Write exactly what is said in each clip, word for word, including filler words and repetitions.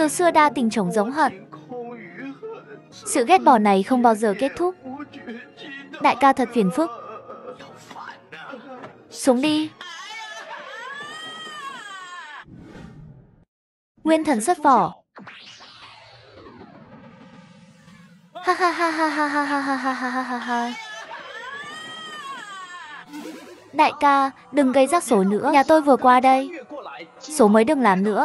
Từ xưa đa tình trồng giống hận. Sự ghét bỏ này không bao giờ kết thúc. Đại ca thật phiền phức. Xuống đi. Nguyên thần xuất vỏ. Ha ha ha ha ha ha ha ha ha ha ha ha. Đại ca, đừng gây rắc rối nữa. Nhà tôi vừa qua đây. Số mới đừng làm nữa.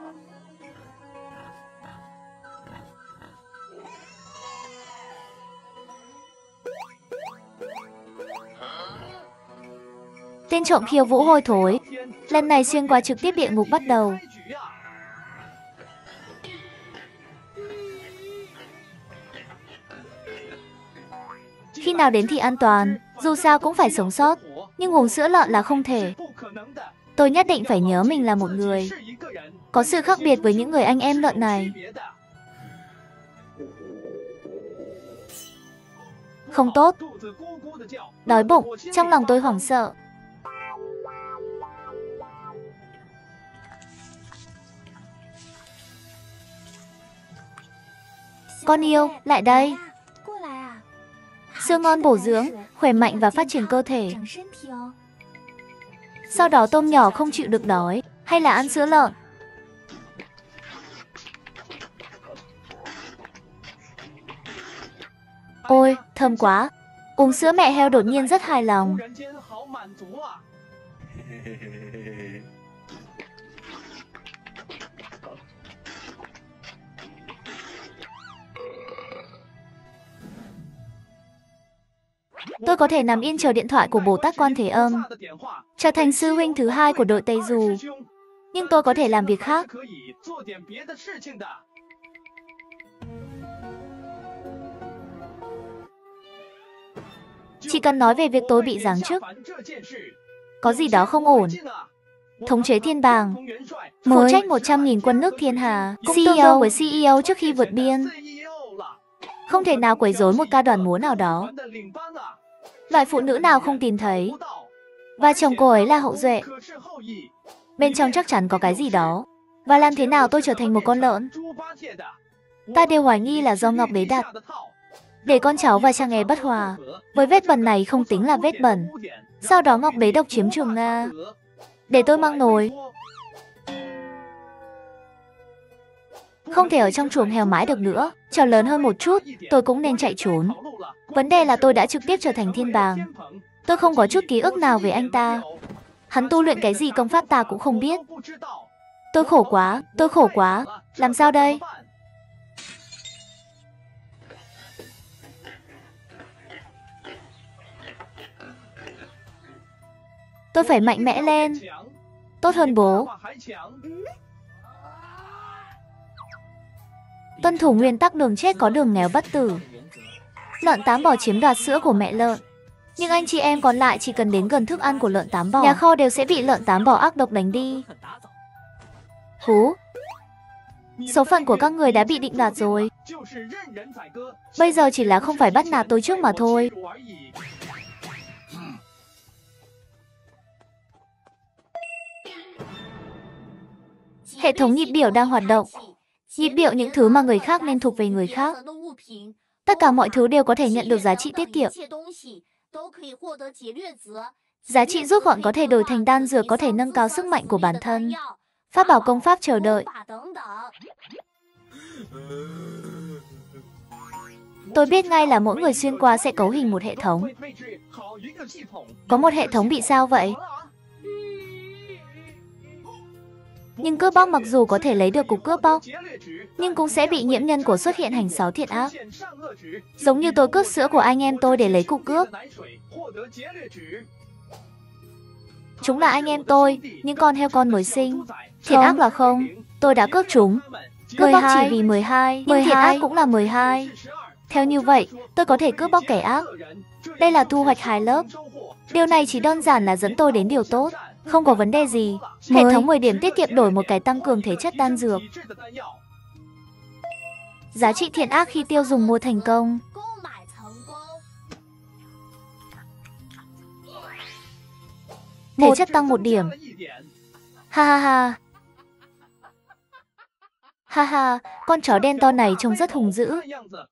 Tên trộm khiêu vũ hôi thối. Lần này xuyên qua trực tiếp địa ngục bắt đầu. Khi nào đến thì an toàn, dù sao cũng phải sống sót. Nhưng uống sữa lợn là không thể. Tôi nhất định phải nhớ mình là một người. Có sự khác biệt với những người anh em lợn này. Không tốt. Đói bụng, trong lòng tôi hoảng sợ. Con yêu, lại đây. Xương ngon bổ dưỡng, khỏe mạnh và phát triển cơ thể. Sau đó tôm nhỏ không chịu được đói, hay là ăn sữa lợn. Ôi, thơm quá. Uống sữa mẹ heo đột nhiên rất hài lòng. Tôi có thể nằm yên chờ điện thoại của Bồ Tát Quan Thế Âm, trở thành sư huynh thứ hai của đội Tây Du. Nhưng tôi có thể làm việc khác. Chỉ cần nói về việc tôi bị giáng chức. Có gì đó không ổn. Thống chế thiên bàng, phụ trách một trăm nghìn quân nước thiên hà, xê e ô với xê e ô trước khi vượt biên. Không thể nào quấy rối một ca đoàn múa nào đó. Loại phụ nữ nào không tìm thấy. Và chồng cô ấy là hậu duệ. Bên trong chắc chắn có cái gì đó. Và làm thế nào tôi trở thành một con lợn? Ta đều hoài nghi là do Ngọc bế đặt. Để con cháu và cha nghe bất hòa. Với vết bẩn này không tính là vết bẩn. Sau đó Ngọc bế độc chiếm Trường Nga. Để tôi mang nồi. Không thể ở trong chuồng heo mãi được nữa. Trò lớn hơn một chút, tôi cũng nên chạy trốn. Vấn đề là tôi đã trực tiếp trở thành thiên bàng. Tôi không có chút ký ức nào về anh ta. Hắn tu luyện cái gì công pháp ta cũng không biết. Tôi khổ quá, tôi khổ quá. Làm sao đây? Tôi phải mạnh mẽ lên. Tốt hơn bố. Tuân thủ nguyên tắc đường chết có đường nghèo bất tử. Lợn tám bò chiếm đoạt sữa của mẹ lợn. Nhưng anh chị em còn lại chỉ cần đến gần thức ăn của lợn tám bò, nhà kho đều sẽ bị lợn tám bò ác độc đánh đi. Hú. Số phận của các người đã bị định đoạt rồi. Bây giờ chỉ là không phải bắt nạt tôi trước mà thôi. Hệ thống nhịp biểu đang hoạt động. Nhịp biểu những thứ mà người khác nên thuộc về người khác. Tất cả mọi thứ đều có thể nhận được giá trị tiết kiệm. Giá trị rút gọn có thể đổi thành đan dược, có thể nâng cao sức mạnh của bản thân. Pháp bảo công pháp chờ đợi. Tôi biết ngay là mỗi người xuyên qua sẽ cấu hình một hệ thống. Có một hệ thống bị sao vậy? Nhưng cướp bóc mặc dù có thể lấy được cục cướp bóc, nhưng cũng sẽ bị nhiễm nhân của xuất hiện hành sáu thiện ác. Giống như tôi cướp sữa của anh em tôi để lấy cục cướp. Chúng là anh em tôi, những con heo con mới sinh. Thiện ác là không, tôi đã cướp chúng. Cướp bóc chỉ vì mười hai, nhưng thiện ác cũng là mười hai. Theo như vậy, tôi có thể cướp bóc kẻ ác. Đây là thu hoạch hai lớp. Điều này chỉ đơn giản là dẫn tôi đến điều tốt. Không có vấn đề gì. Hệ thống mười điểm tiết kiệm đổi một cái tăng cường thể chất đan dược. Giá trị thiện ác khi tiêu dùng mua thành công. Thể chất tăng một điểm. Ha ha ha. Ha ha, con chó đen to này trông rất hung dữ.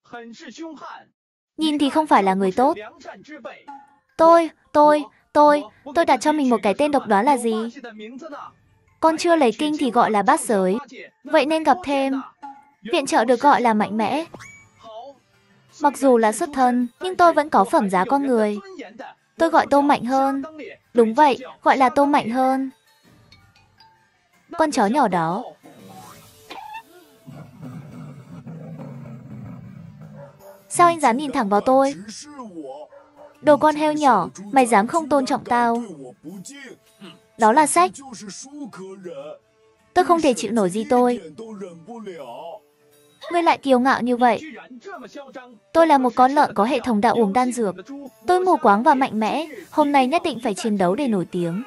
Nhìn thì không phải là người tốt. Tôi, tôi, tôi, tôi đặt cho mình một cái tên độc đoán là gì? Con chưa lấy kinh thì gọi là bát giới. Vậy nên gặp thêm. Viện trợ được gọi là mạnh mẽ. Mặc dù là xuất thân, nhưng tôi vẫn có phẩm giá con người. Tôi gọi tôi mạnh hơn. Đúng vậy, gọi là tôi mạnh hơn. Con chó nhỏ đó. Sao anh dám nhìn thẳng vào tôi? Đồ con heo nhỏ, mày dám không tôn trọng tao? Đó là sách. Tôi không thể chịu nổi gì tôi. Ngươi lại kiêu ngạo như vậy. Tôi là một con lợn có hệ thống đã uống đan dược. Tôi mù quáng và mạnh mẽ. Hôm nay nhất định phải chiến đấu để nổi tiếng.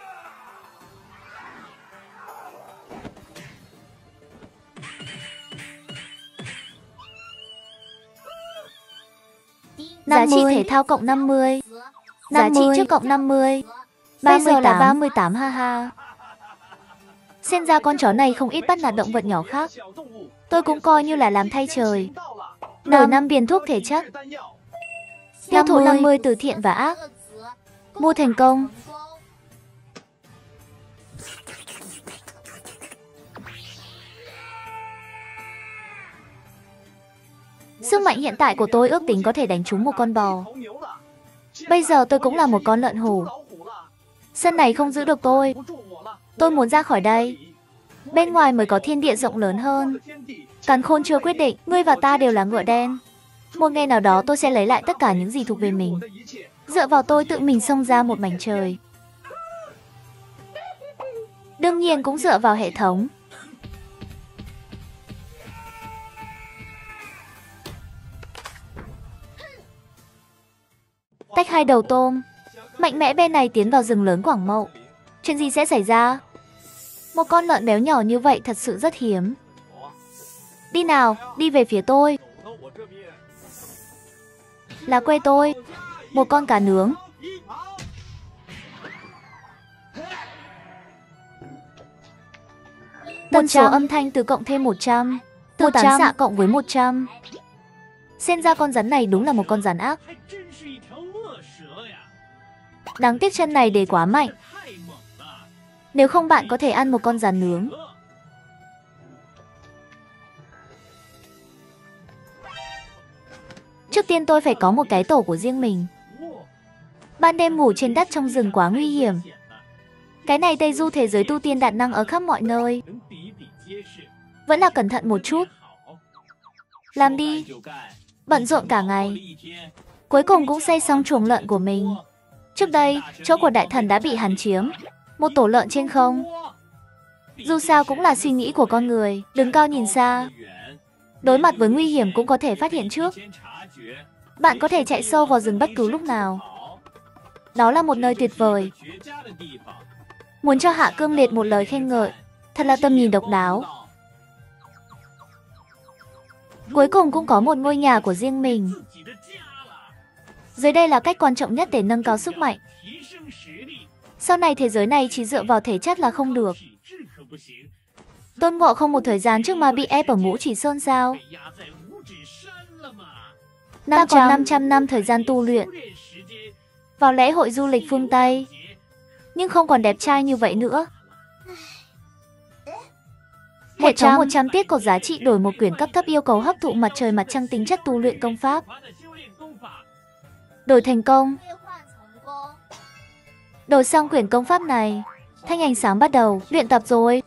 Giá trị thể thao cộng năm mươi. Giá trị trước cộng năm mươi. Bây giờ là ba mươi tám, ha ha. Xem ra con chó này không ít bắt nạt động vật nhỏ khác. Tôi cũng coi như là làm thay trời. Nở năm viên thuốc thể chất. Tiêu thụ năm mươi từ thiện và ác. Mua thành công. Sức mạnh hiện tại của tôi ước tính có thể đánh trúng một con bò. Bây giờ tôi cũng là một con lợn hổ. Sân này không giữ được tôi. Tôi muốn ra khỏi đây. Bên ngoài mới có thiên địa rộng lớn hơn. Càn Khôn chưa quyết định, ngươi và ta đều là ngựa đen. Một ngày nào đó tôi sẽ lấy lại tất cả những gì thuộc về mình. Dựa vào tôi tự mình xông ra một mảnh trời. Đương nhiên cũng dựa vào hệ thống. Tách hai đầu tôm. Mạnh mẽ bên này tiến vào rừng lớn Quảng Mậu. Chuyện gì sẽ xảy ra? Một con lợn béo nhỏ như vậy thật sự rất hiếm. Đi nào, đi về phía tôi. Là quê tôi. Một con cá nướng. Tần số âm thanh từ cộng thêm một trăm. Từ tán xạ cộng với một trăm. Xem ra con rắn này đúng là một con rắn ác. Đáng tiếc chân này để quá mạnh. Nếu không bạn có thể ăn một con rắn nướng. Trước tiên tôi phải có một cái tổ của riêng mình. Ban đêm ngủ trên đất trong rừng quá nguy hiểm. Cái này Tây Du thế giới tu tiên đạt năng ở khắp mọi nơi. Vẫn là cẩn thận một chút. Làm đi. Bận rộn cả ngày. Cuối cùng cũng xây xong chuồng lợn của mình. Trước đây, chỗ của đại thần đã bị hắn chiếm. Một tổ lợn trên không. Dù sao cũng là suy nghĩ của con người. Đứng cao nhìn xa. Đối mặt với nguy hiểm cũng có thể phát hiện trước. Bạn có thể chạy sâu vào rừng bất cứ lúc nào. Đó là một nơi tuyệt vời. Muốn cho Hạ Cương Liệt một lời khen ngợi. Thật là tầm nhìn độc đáo. Cuối cùng cũng có một ngôi nhà của riêng mình. Dưới đây là cách quan trọng nhất để nâng cao sức mạnh. Sau này thế giới này chỉ dựa vào thể chất là không được. Tôn Ngộ không một thời gian trước mà bị ép ở Ngũ Chỉ Sơn sao? Ta còn năm trăm năm thời gian tu luyện. Vào lễ hội du lịch phương Tây. Nhưng không còn đẹp trai như vậy nữa. Hệ thống một trăm tiết cột giá trị đổi một quyển cấp thấp yêu cầu hấp thụ mặt trời mặt trăng tính chất tu luyện công pháp. Đổi thành công. Đổi xong quyển công pháp này. Thanh ánh sáng bắt đầu luyện tập rồi.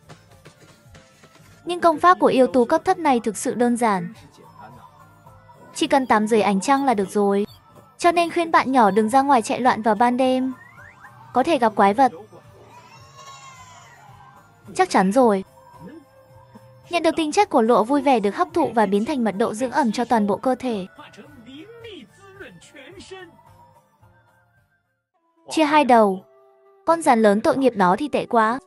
Nhưng công pháp của yêu tu cấp thấp này thực sự đơn giản. Chỉ cần tắm dưới ánh trăng là được rồi. Cho nên khuyên bạn nhỏ đừng ra ngoài chạy loạn vào ban đêm. Có thể gặp quái vật. Chắc chắn rồi. Nhận được tinh chất của lụa vui vẻ được hấp thụ và biến thành mật độ dưỡng ẩm cho toàn bộ cơ thể. Chia hai đầu. Con rắn lớn tội nghiệp đó thì tệ quá.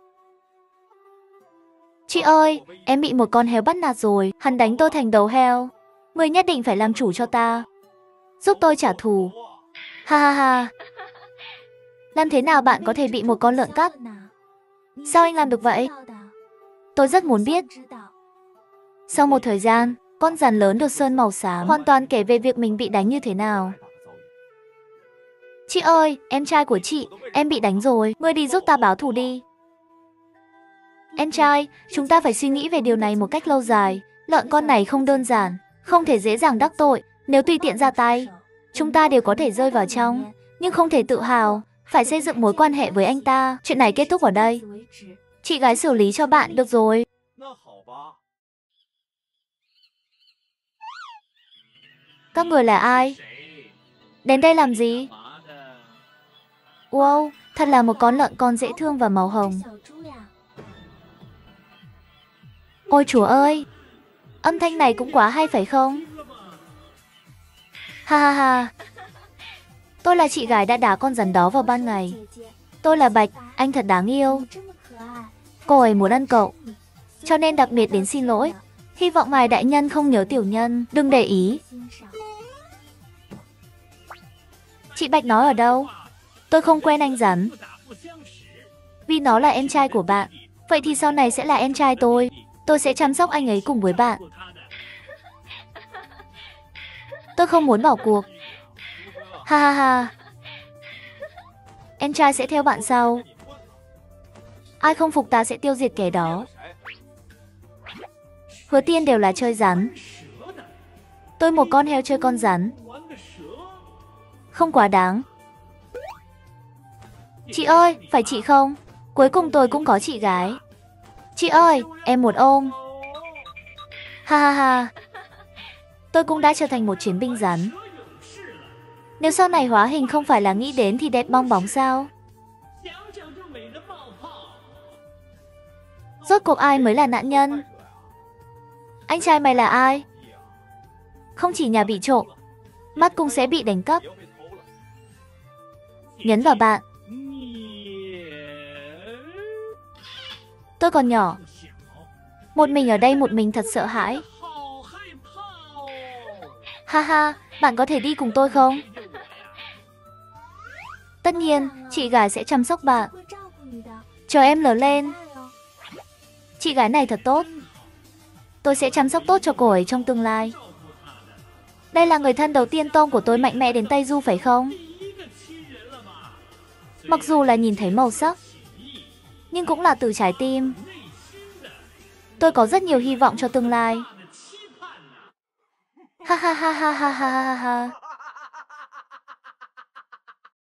Chị ơi, em bị một con heo bắt nạt rồi. Hắn đánh tôi thành đầu heo. Người nhất định phải làm chủ cho ta. Giúp tôi trả thù. Ha ha ha. Làm thế nào bạn có thể bị một con lợn cắt? Sao anh làm được vậy? Tôi rất muốn biết. Sau một thời gian, con rắn lớn được sơn màu xám hoàn toàn kể về việc mình bị đánh như thế nào. Chị ơi, em trai của chị, em bị đánh rồi, ngươi đi giúp ta báo thù đi. Em trai, chúng ta phải suy nghĩ về điều này một cách lâu dài. Lợn con này không đơn giản, không thể dễ dàng đắc tội. Nếu tùy tiện ra tay, chúng ta đều có thể rơi vào trong, nhưng không thể tự hào, phải xây dựng mối quan hệ với anh ta. Chuyện này kết thúc ở đây. Chị gái xử lý cho bạn được rồi. Các người là ai? Đến đây làm gì? Wow, thật là một con lợn con dễ thương và màu hồng. Ôi chúa ơi, âm thanh này cũng quá hay phải không? Ha ha ha. Tôi là chị gái đã đá con rắn đó vào ban ngày. Tôi là Bạch, anh thật đáng yêu. Cô ấy muốn ăn cậu, cho nên đặc biệt đến xin lỗi. Hy vọng ngài đại nhân không nhớ tiểu nhân, đừng để ý. Chị Bạch nói ở đâu? Tôi không quen anh rắn. Vì nó là em trai của bạn, vậy thì sau này sẽ là em trai tôi. Tôi sẽ chăm sóc anh ấy cùng với bạn. Tôi không muốn bỏ cuộc. Ha ha ha. Em trai sẽ theo bạn sau. Ai không phục ta sẽ tiêu diệt kẻ đó. Hứa tiên đều là chơi rắn. Tôi một con heo chơi con rắn. Không quá đáng. Chị ơi, phải chị không? Cuối cùng tôi cũng có chị gái. Chị ơi, em một ôm. Ha ha ha. Tôi cũng đã trở thành một chiến binh rắn. Nếu sau này hóa hình không phải là nghĩ đến thì đẹp bong bóng sao? Rốt cuộc ai mới là nạn nhân? Anh trai mày là ai? Không chỉ nhà bị trộm, mắt cũng sẽ bị đánh cắp. Nhấn vào bạn. Tôi còn nhỏ. Một mình ở đây một mình thật sợ hãi. Ha ha, bạn có thể đi cùng tôi không? Tất nhiên, chị gái sẽ chăm sóc bạn. Chờ em lớn lên. Chị gái này thật tốt. Tôi sẽ chăm sóc tốt cho cô ấy trong tương lai. Đây là người thân đầu tiên Tom của tôi mạnh mẽ đến Tây Du phải không? Mặc dù là nhìn thấy màu sắc, nhưng cũng là từ trái tim. Tôi có rất nhiều hy vọng cho tương lai. Ha ha ha ha ha ha ha ha.